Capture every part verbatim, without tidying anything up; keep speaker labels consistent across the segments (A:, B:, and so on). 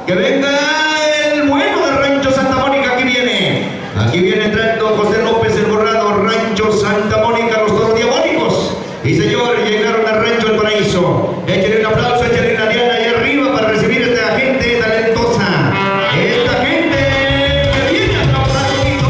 A: Que venga el bueno de Rancho Santa Mónica. Aquí viene. Aquí viene entrando José López el Borrado. Rancho Santa Mónica, los toros diabólicos. Y señor, llegaron al Rancho El Paraíso. Échenle un aplauso, échenle una diana ahí arriba para recibir a esta gente talentosa. Esta gente que viene a trabajar conmigo.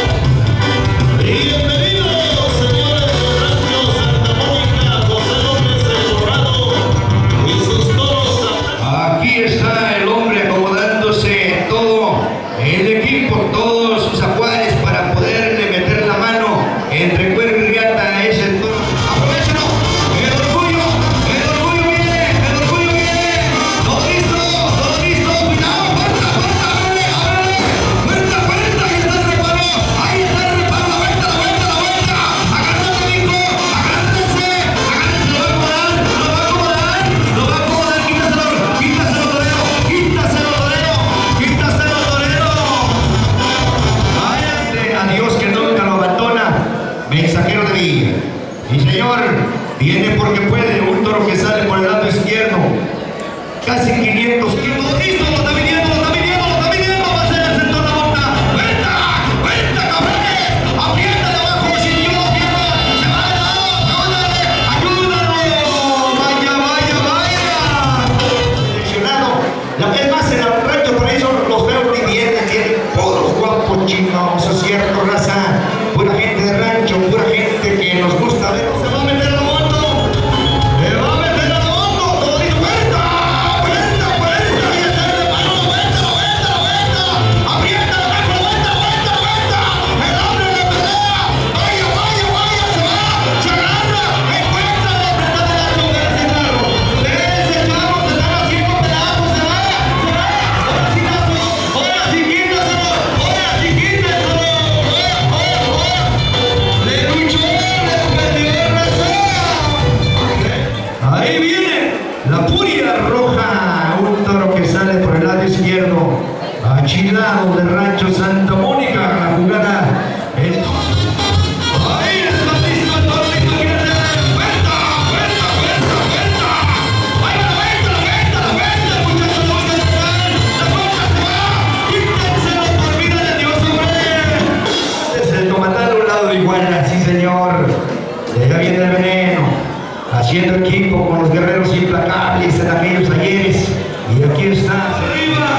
B: Bienvenidos, señores del Rancho Santa Mónica, José López el Borrado y sus toros.
A: Aquí está el hombre acomodándose todo el equipo, todos sus ajuares para poderle meter la mano entre cuerpo y riata a ese toro. ¡Aprovechalo! ¡El orgullo! ¡El orgullo viene! ¡El orgullo viene! ¡Todo listo! ¡Todo listo! ¡Cuidado! ¡Puerta! ¡Puerta! ¡Ábrele! ¡Ábrele! ¡Puerta! ¡Puerta! ¡Ahí está el reparo! ¡Ahí está el reparo! ¡La vuelta! ¡La vuelta! ¡La vuelta! ¡Agárrate, mijo! ¡Agárrense! ¡Agárrense! ¡Lo va a acomodar! ¡Lo va a acomodar! ¡Lo va a acomodar! ¡Quítaselo! ¡Quítaselo, torero! ¡Quítaselo, torero! ¡Quítaselo, torero! ¡Váyate a Dios que nunca lo abandona! Mensajero de vida. Y señor, viene porque puede, un toro que sale por el lado izquierdo. Casi quinientos kilos. ¡Listo! ¡Lo está viniendo! ¡Lo está viniendo! ¡Lo está viniendo! ¡Va a ser el centro de la bota! ¡Vuelta! ¡Vuelta, cabrones! ¡Aprieta de abajo! ¡Sintió la pierna! ¡Se va de lado! ¡Ayúdale! ¡Ayúdalo! ¡Vaya, vaya, vaya! Seleccionado. La vez más en el Rancho Paraíso los veo muy bien, bien. Todos guapos, chingados, es cierto, raza. Pura gente de rancho, pura gente que nos gusta ver. Se va a meter a la moto. Se va a meter a la moto. Todo dice vuelta. Vuelta, vuelta. Ahí está el reparo. La vuelta, la vuelta, la vuelta. Aprieta la baja, la vuelta, la vuelta, la vuelta. El hombre en la pelea. Vaya, vaya, vaya. Se va. Se agarra. Encuentra. Está de largo. Ese claro. Ese chavo se están haciendo pedazos. Se va. Se va. Ahora sí, lazo. Ahora sí, quítaselo. Ahora sí, quítaselo. Le luchó, le perdió razón. Ahí viene la furia roja, un toro que sale por el lado izquierdo, achilado de Rancho Santa Mónica, la jugada. El... Ahí está listo el toro, imagínate. ¡Vuelta, vuelta, vuelta, vuelta! ¡Ahí va la vuelta, la vuelta, la vuelta! El muchacho no va a entrar. La vuelta se va. Quítenselo por vida de Dios, hombre. Es el tomatal a un lado de iguana, sí señor. Deja bien el veneno. Haciendo equipo con los guerreros implacables en aquellos ayeres. Y aquí está. ¡Arriba!